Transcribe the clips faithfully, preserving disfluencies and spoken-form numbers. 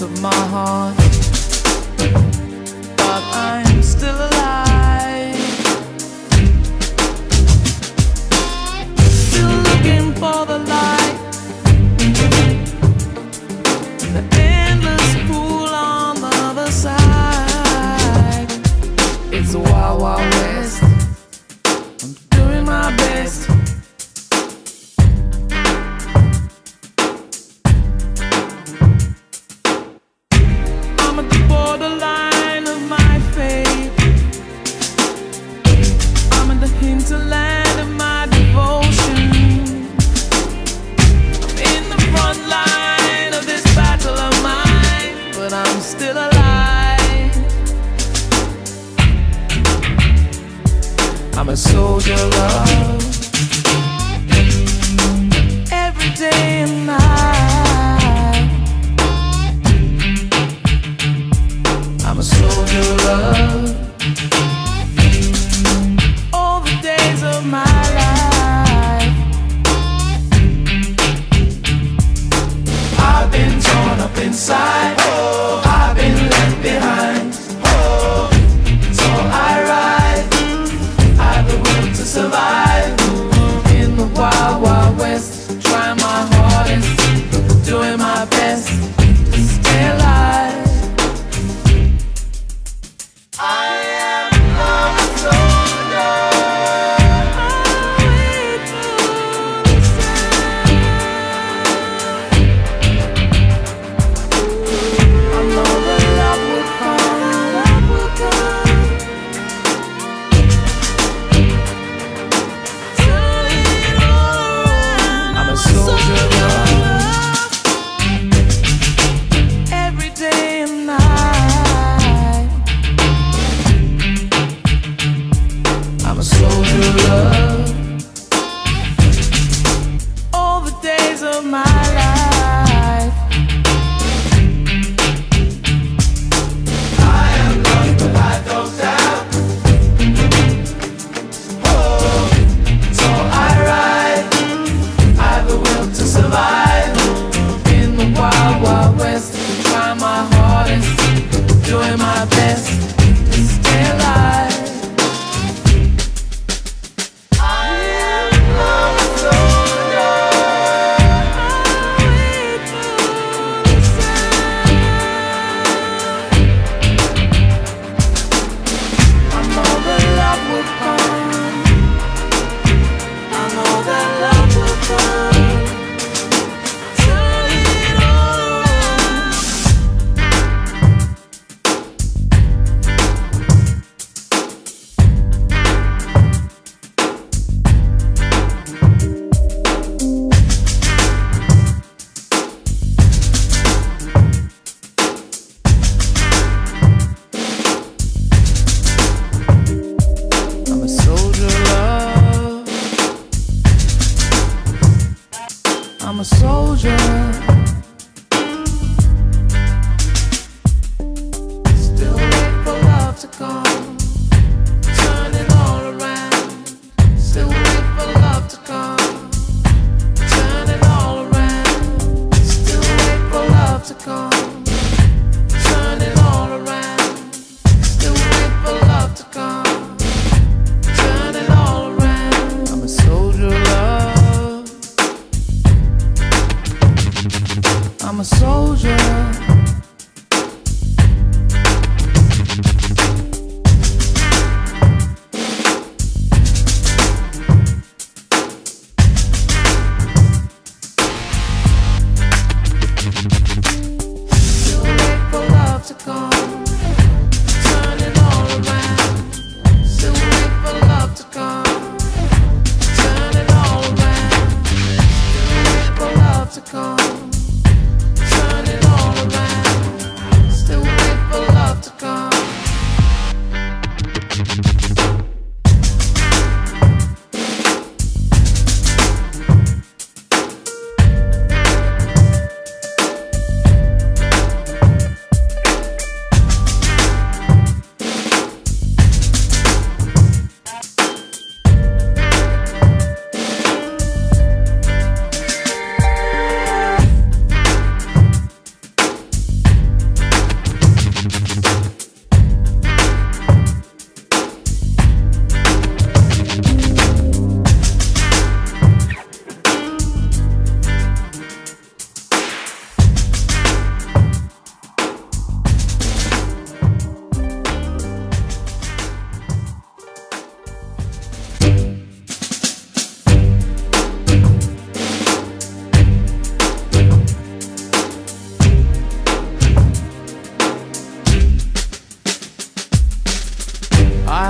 of my heart, but I'm still alive, still looking for the light, the endless pool on the other side. It's a wild, wild west. I'm doing my best. I'm at the borderline of my fate. I'm in the hinterland of my devotion. I'm in the front line of this battle of mine, but I'm still alive. I'm a soldier of love, every day and night. I'm a soldier of love, all the days of my life. I've been torn up inside, oh, I've been left behind, oh, so I ride, I've the will to survive in the wild, wild west, trying my hardest, doing my best to stay alive. I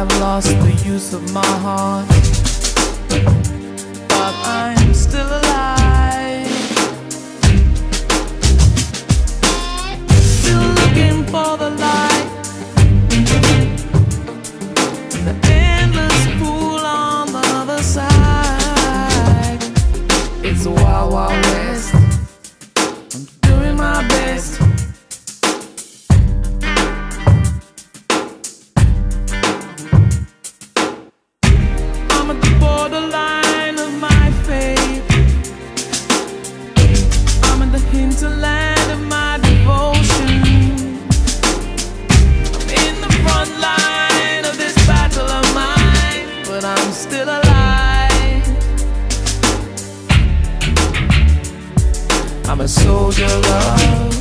I've lost the use of my heart, but I'm still alive, still looking for the light, the endless pool on the other side. It's a wild, wild west. I'm doing my best. I'm at the borderline of my fate. I'm in the hinterland of my devotion. I'm in the front line of this battle of mine, but I'm still alive. I'm a soldier of love,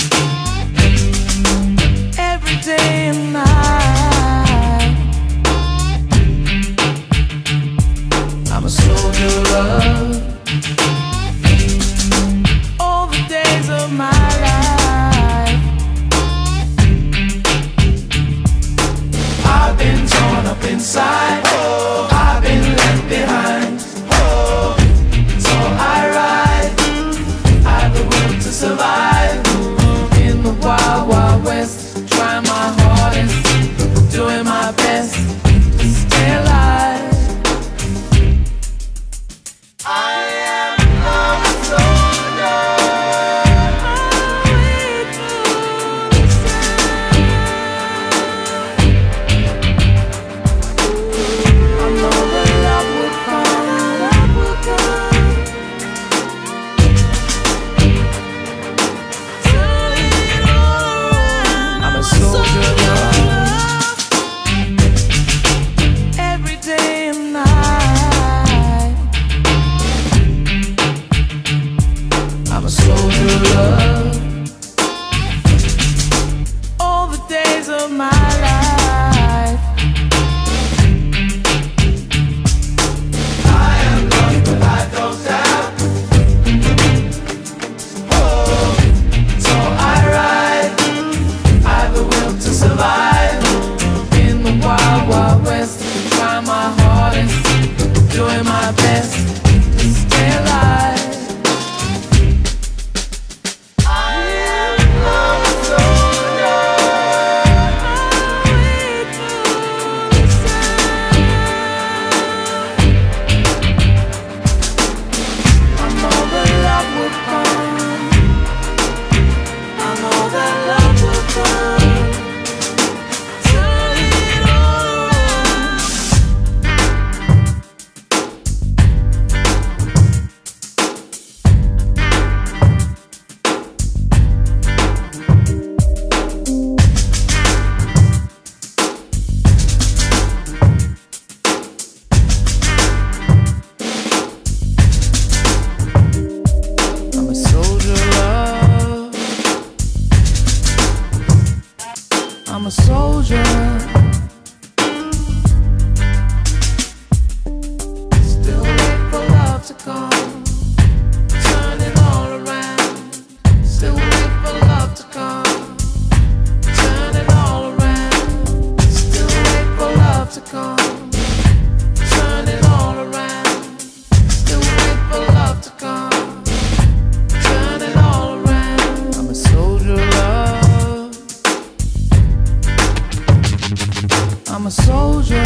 every day and night. I'm a soldier of love, all the days of my life. I've been torn up inside, oh, I've been left behind, oh, so I ride, I've the will to survive in the wild, wild west, trying my hardest, doing my best to stay alive. I am not a soldier. I wait for the sun. I know that love will come, love will come. Turn it all around. I'm a soldier of love, every day and night. I'm a soldier of love, all the days of my life. I am loved, but I don't doubt. Oh, so I ride, I've the will to survive in the wild, wild west, trying my hardest, doing my best to stay alive. I am not a soldier. I wait for the sun. I know that love will come. I know that love will come. Turn it all around. I'm a soldier of love. I'm a soldier. Still wait for love to come. Turn it all around. Still wait for love to come. Turn it all around. Still wait for love to come. Turn it all around. Still wait for love to come. Turn it all around. I'm a soldier of love. I'm a soldier.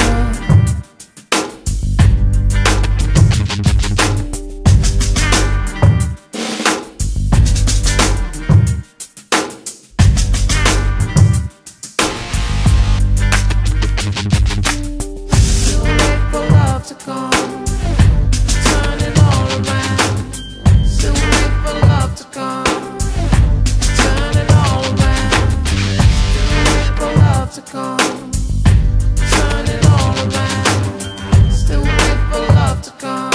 Still wait for love to come. Turn it all around. Still wait for love to come. Turn it all around. Still wait for love to come. Turn it all around. Still wait for love to come.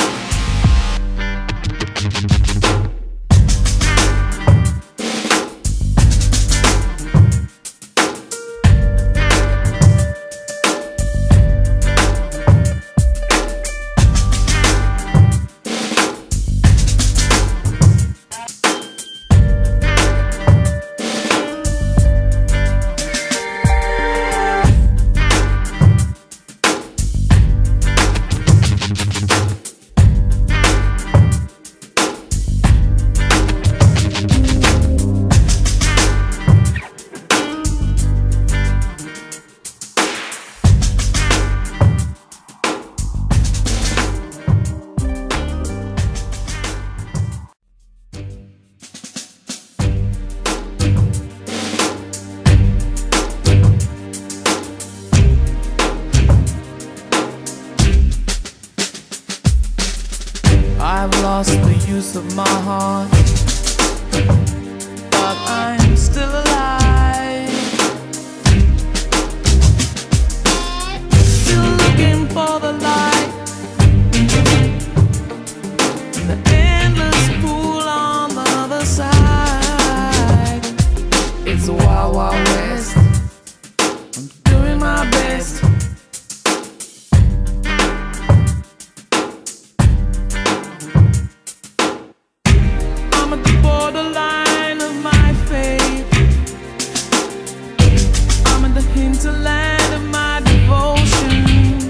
hinterland of my devotion.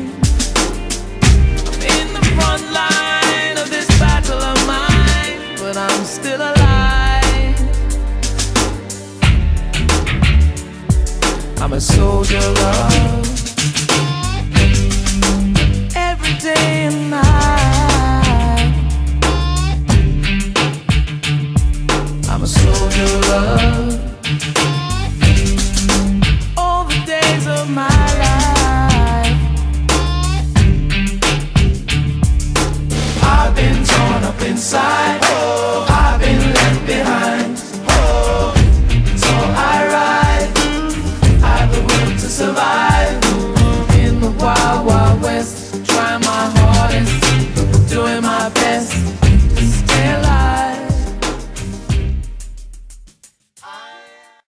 I'm in the front line of this battle of mine, but I'm still alive. I'm a soldier of love, every day and night. I'm a soldier of love.